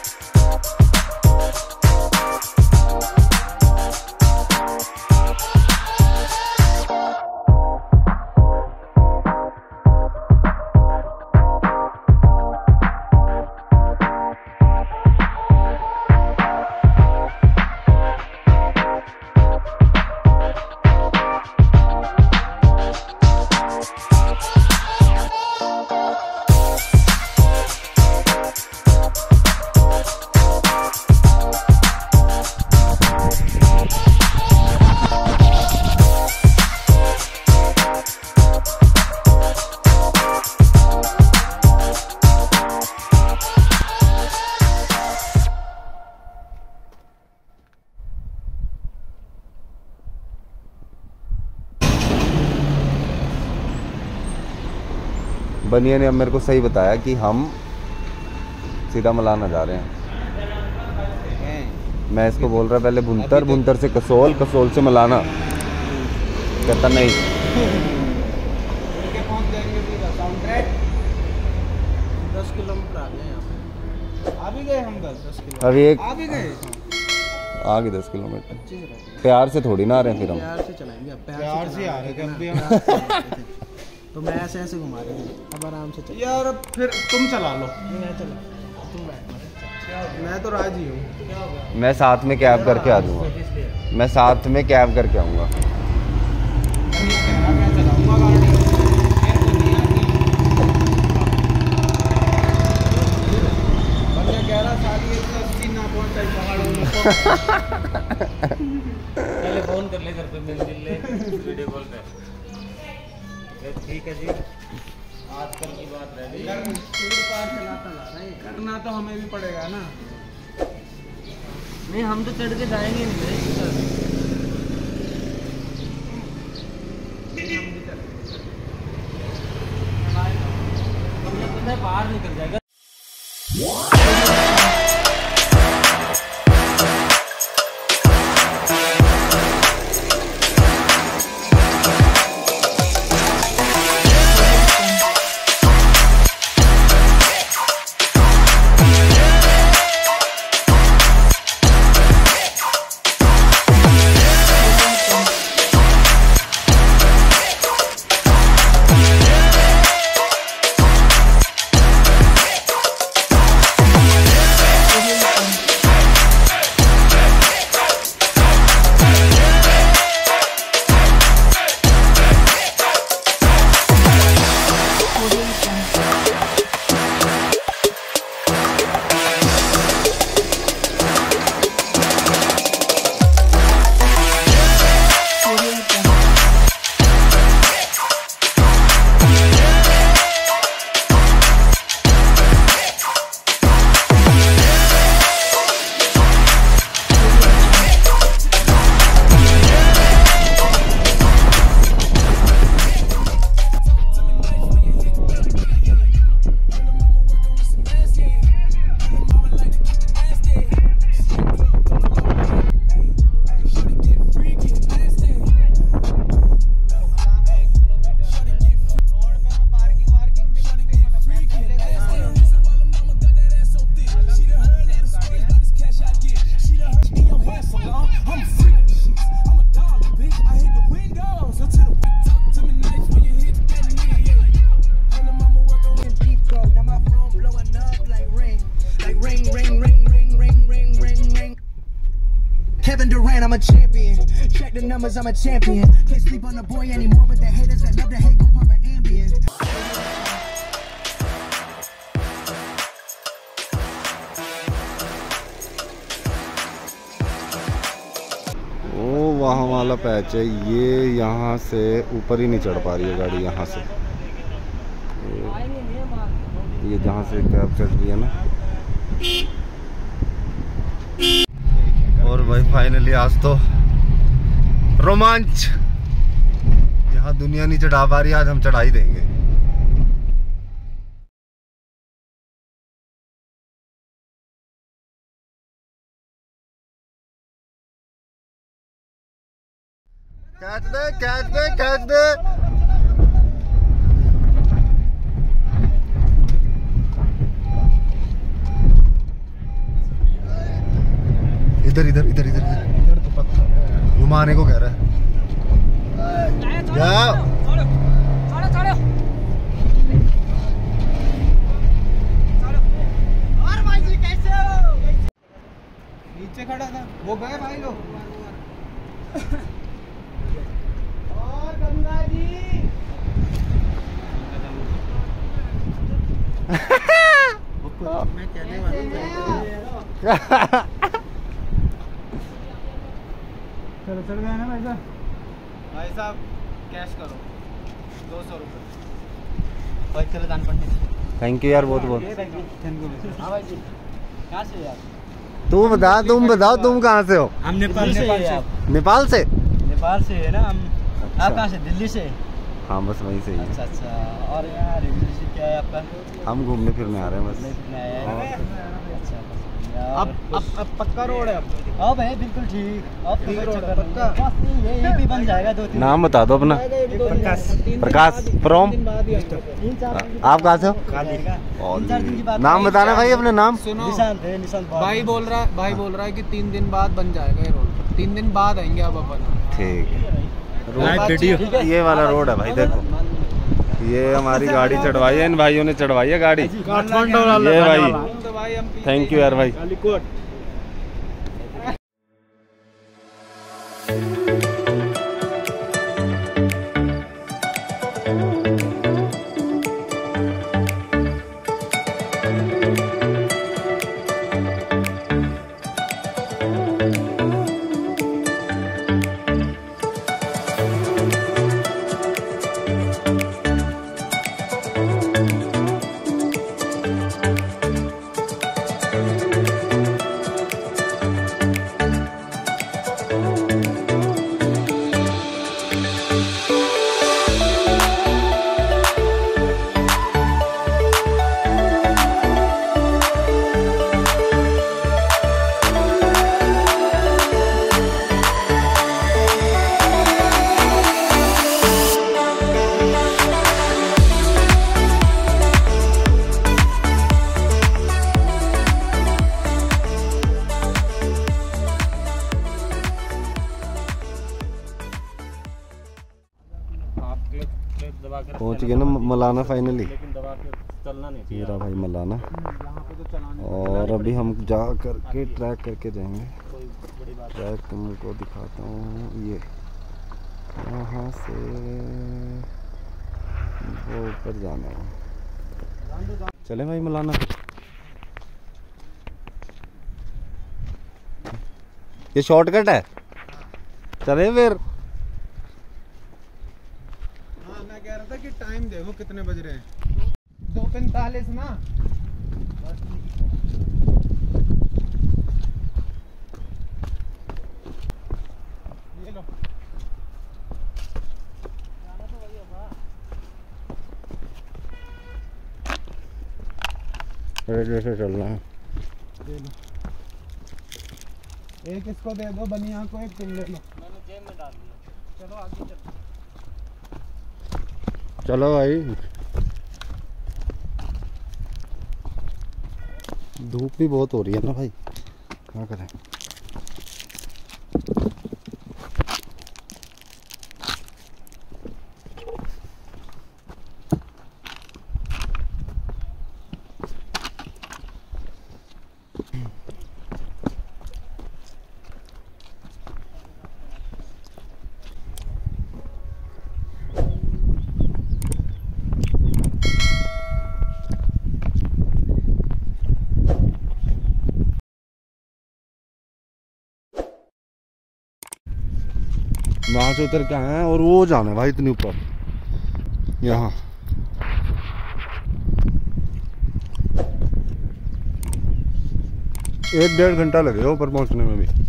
बनिया ने अब मेरे को सही बताया कि हम सीधा मलाना जा रहे हैं। मैं इसको बोल रहा पहले भुंतर, भुंतर से कसोल, कसोल से मलाना। कहता नहीं। 10 किलोमीटर आ गए यहाँ पे। आ भी गए हम 10 किलोमीटर। अभी एक आ भी गए। आगे 10 किलोमीटर। प्यार से थोड़ी ना आ रहे हैं फिर हम। प्यार से चलाएंगे। प्यार से आ रहे थे अब भी हम। तो मैं ऐसे ऐसे घुमा रही हूँ। अब आराम से चल यार अब फिर तुम चला लो। मैं चला, तुम बैठ। मैं तो राजी हूँ। मैं साथ में कैब करके आ जाऊँगा। मैं साथ में कैब करके आऊँगा। मैं चलाऊंगा गाड़ी। बंदे 11 साल ये तो 80 ना पहुंचा पहाड़ों में। पहले फोन कर ले, घर पे मिल ले वीडियो कॉल पे। ठीक है जी, आजकल की बात रह गई। करना तो हमें भी पड़ेगा ना। नहीं, हम तो चढ़ के जाएंगे नहीं। हमने पता है बाहर निकल जाएगा। Kevin Durant, I'm a champion. Check the numbers, I'm a champion. Can't sleep on the boy anymore, but the haters that love to hate gon' pop an ambient. ओ वहाँ वाला पैच है ये, यहाँ से ऊपर ही नहीं चढ़ पा रही है गाड़ी। यहाँ से ये जहाँ से कैब चढ़ रही है ना। और भाई फाइनली आज तो रोमांच, यहाँ दुनिया नहीं चढ़ा पा रही, आज हम चढ़ा ही देंगे। कैच दे, कैच दे, कैच दे। इधर इधर इधर इधर इधर तो पत्थर है। घुमाने को कह रहा है। जाओ। नीचे खड़ा था वो, गए भाई लोग। और गंगा जी मैं कहने वाला चलो चल गए ना भाई साहब। भाई साहब कैश करो 200 रुपये। भाई चलो दान पंडित। थैंक यू यार बहुत बहुत। हाँ भाई जी कहाँ से यार? तुम बताओ तुम कहाँ से हो? हम नेपाल से। नेपाल से? नेपाल से है ना हम। आप कहाँ से? दिल्ली से? हाँ बस वहीं से ही है। अच्छा और यहाँ रेगुलर क्या है आपका? हम घूमने फिरने आ रहे हैं बस। घूमने आए हैं। अब पक्का रोड है अब है बिल्कुल ठीक। अब ठीक रोड है पक्का। ये भी बन जाएगा 2-3। नाम बता दो अपना। प्रकाश फ्रॉम। आप कहाँ से हो? नाम बताना भाई अपने नाम। निशांत भाई बोल रहा है कि 3 दिन बाद बन जाएगा ये रोड। 3 दिन बाद आएंगे अब अपन। ठीक है। ये वाला रोड है भाई देखो। ये हमारी गाड़ी चढ़वाई है, इन भाइयों ने चढ़वाई है गाड़ी। ये भाई थैंक यू यार भाई। पहुंच गए ना मलाना फाइनली। लेकिन दबा के चलना नहीं चाहिए। मेरा भाई मलाना। और अभी हम जा करके ट्रैक करके जाएंगे। ट्रैक तुमको दिखाता हूँ। ये यहाँ से वो ऊपर जाना है। चले भाई मलाना। ये शॉर्टकट है। चले फिर। मैं कह रहा था कि टाइम देखो कितने बज रहे हैं। 2:45 ना। ये लो। जाना तो वही होगा। जैसे चलना है। दे लो। एक इसको दे दो, बनिया को एक तुम ले लो। मैंने जेब में डाल दिया। चलो आगे चलो। चलो भाई। धूप भी बहुत हो रही है ना भाई, क्या करें। वहाँ से उतर के आए हैं और वो जाना है भाई इतनी ऊपर। यहाँ 1-1.5 घंटा लगेगा ऊपर पहुँचने में भी।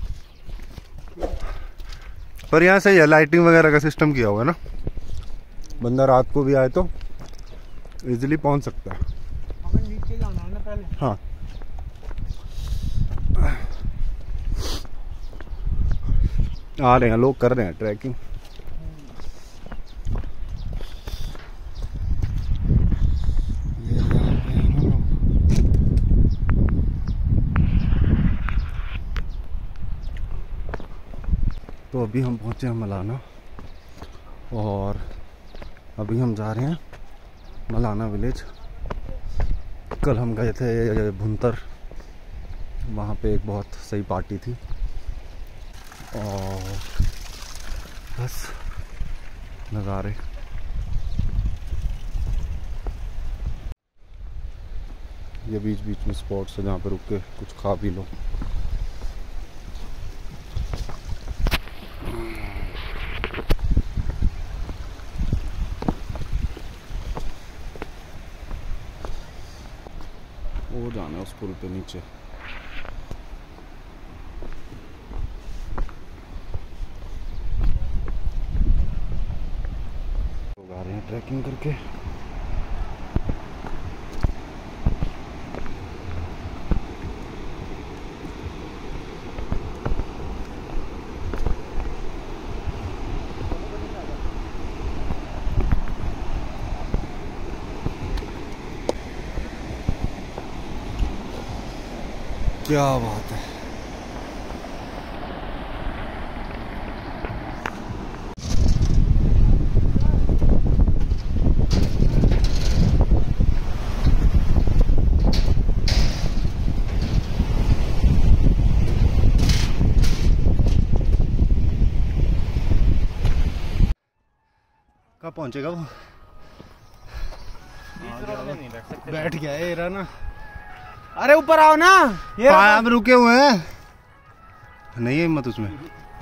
पर यहाँ सही है, लाइटिंग वगैरह का सिस्टम किया हुआ है ना। बंदा रात को भी आए तो इजीली पहुँच सकता है। हमें नीचे जाना है ना पहले। हाँ आ रहे हैं लोग, कर रहे हैं ट्रैकिंग। तो अभी हम पहुँचे हैं मलाना और अभी हम जा रहे हैं मलाना विलेज। कल हम गए थे भुंतर, वहाँ पे एक बहुत सही पार्टी थी और बस नज़ारे। ये बीच बीच में स्पॉट्स है जहाँ पे रुक के कुछ खा पी लो। वो जाना है उस पुल पे नीचे। लोग आ रहे हैं ट्रैकिंग करके। क्या बात है। कब पहुंचेगा वो? बैठ गया है ये ना। अरे ऊपर आओ ना, ये हम रुके हुए हैं, नहीं है हिम्मत उसमें।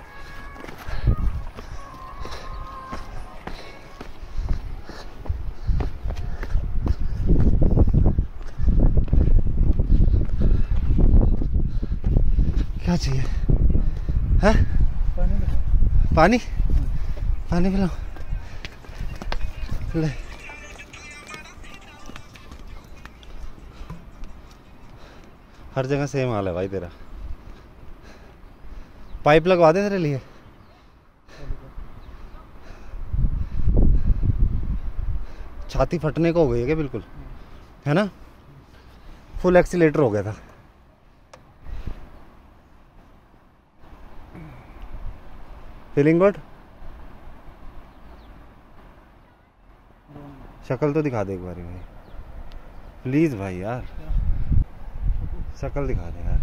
क्या चाहिए है? पानी पानी पिलाओ। ले हर जगह सेम हाल है भाई तेरा। पाइप लगवा दे तेरे लिए। छाती फटने को हो गई है क्या? बिल्कुल है ना, फुल एक्सीलेटर हो गया था। Feeling good? शक्ल तो दिखा दे एक बार भाई प्लीज भाई यार, शक्ल दिखा दे यार।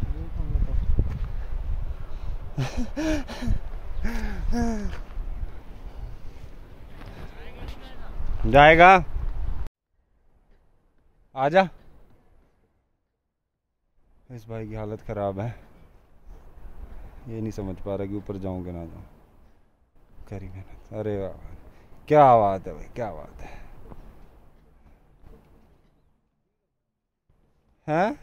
जाएगा, आजा। इस भाई की हालत खराब है, ये नहीं समझ पा रहा कि ऊपर जाऊं कि ना जाऊं। करी मेहनत। अरे वाह, क्या बात है भाई, क्या बात है। हैं?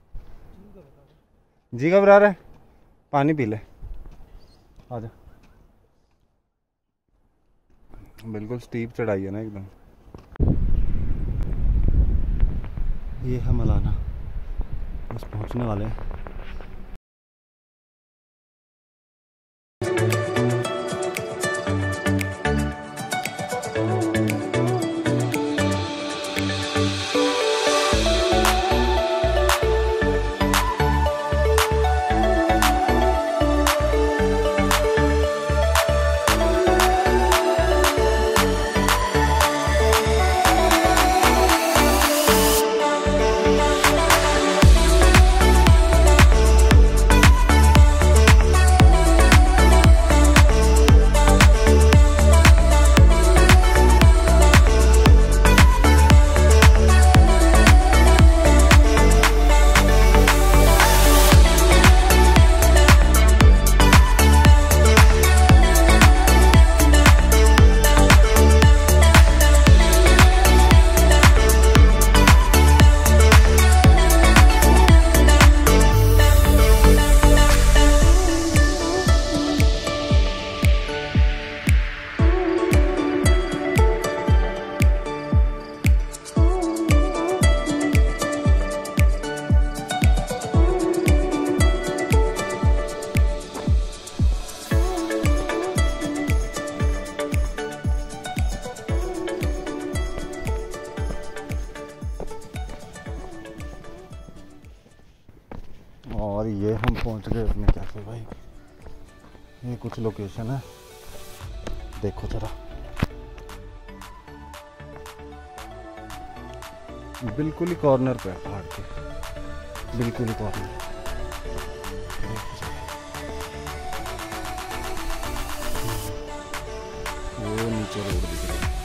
जी घबरा रहा है, पानी पी ले, आजा। बिल्कुल स्टीप चढ़ाई है ना एकदम। ये है मलाना, बस पहुंचने वाले हैं। और ये हम पहुंच गए अपने कैफे भाई। ये कुछ लोकेशन है, देखो जरा, बिल्कुल ही कॉर्नर पे है पहाड़ के, बिल्कुल ही कॉर्नर। वो नीचे रोड दिख रहा है।